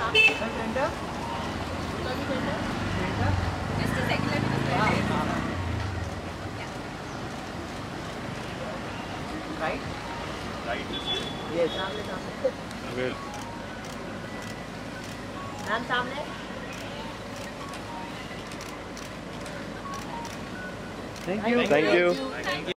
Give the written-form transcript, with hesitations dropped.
Center. Just a second, let me just write it. Right? Right this way. Yes. Well. Ma'am सामने. Thank you.